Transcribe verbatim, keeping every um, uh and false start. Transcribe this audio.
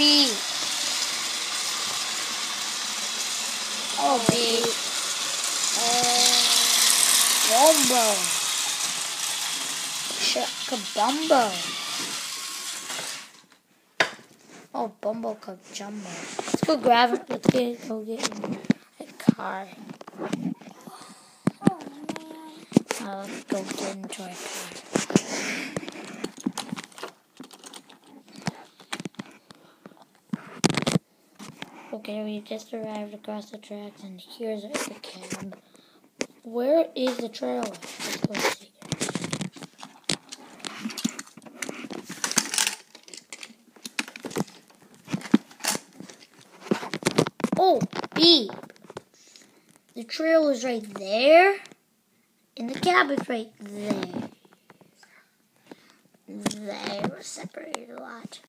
B. Oh, B. Uh, Wombo. Chuckabumbo. Oh, Bumbo Cup Jumbo. Let's go grab it. Let's get, go get a car. Oh, man. Uh, let's go get into a car. Okay, we just arrived across the tracks, and here's the cab. Where is the trailer? Let's go see. Oh, B. The trailer's right there, and the cab is right there. They were separated a lot.